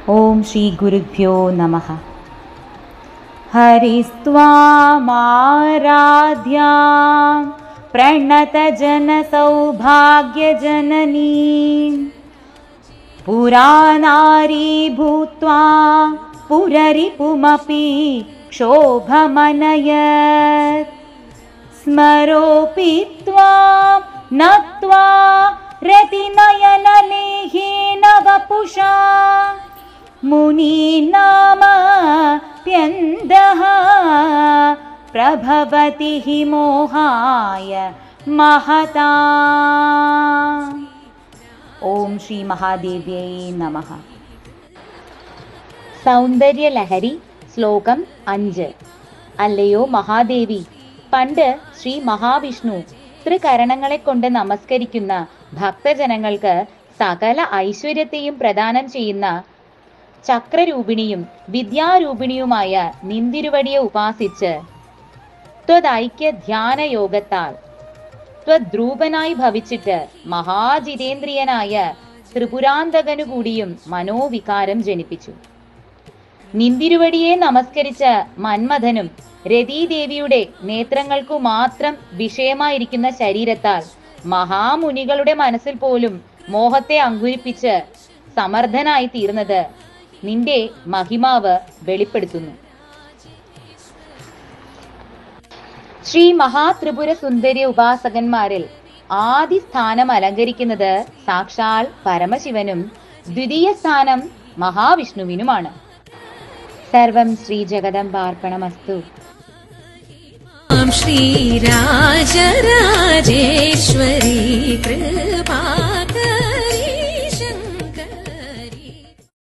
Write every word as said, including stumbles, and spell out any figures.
ഓം ശ്രീ ഗുരുഭ്യോ നമഃ. ഹരിസ്ത്വാമാരാധ്യാം പ്രണതജനസൗഭാഗ്യജനനീം പുരാനാരീ ഭൂത്വാ പുരരിപുമപി ക്ഷോഭമനയത് സ്മരോപി ത്വാം നത്വാ രതിനയനലേഹേന വപുഷാ മുനീനാമപ്യന്തഃ പ്രഭവതി ഹി മോഹായ മഹതാ. ഓം ശ്രീ മഹാദേവ്യൈ നമഃ. സൗന്ദര്യലഹരി ശ്ലോകം അഞ്ച്. അല്ലയോ മഹാദേവി, പണ്ട് ശ്രീ മഹാവിഷ്ണു ത്രികരണങ്ങളെ കൊണ്ട് നമസ്കരിക്കുന്ന ഭക്തജനങ്ങൾക്ക് സകല ഐശ്വര്യത്തെയും പ്രദാനം ചെയ്യുന്ന ചക്രരൂപിണിയും വിദ്യാരൂപിണിയുമായ നിന്തിരുവടിയെ ഉപാസിച്ച് ത്വദൈക്യ ധ്യാന യോഗത്താൽ ത്വദ്രൂപനായി ഭവിച്ചിട്ട് മഹാജിതേന്ദ്രിയനായ ത്രിപുരാന്തകനു കൂടിയും മനോവികാരം ജനിപ്പിച്ചു. നിന്തിരുവടിയെ നമസ്കരിച്ച മന്മഥനും രതീദേവിയുടെ നേത്രങ്ങൾക്കു മാത്രം വിഷയമായിരിക്കുന്ന ശരീരത്താൽ മഹാമുനികളുടെ മനസ്സിൽ പോലും മോഹത്തെ അങ്കുരിപ്പിച്ച് സമർത്ഥനായി തീർന്നത് നിന്റെ മഹിമാവ് വെളിപ്പെടുത്തുന്നു. ശ്രീ മഹാത്രിപുര സുന്ദരി ഉപാസകന്മാരിൽ ആദ്യ സ്ഥാനം അലങ്കരിക്കുന്നത് സാക്ഷാൽ പരമശിവനും ദ്വിതീയ സ്ഥാനം മഹാവിഷ്ണുവിനുമാണ്. സർവം ശ്രീ ജഗദംബാർപ്പണമസ്തു. ശ്രീരാജരാജേശ്വരി കൃ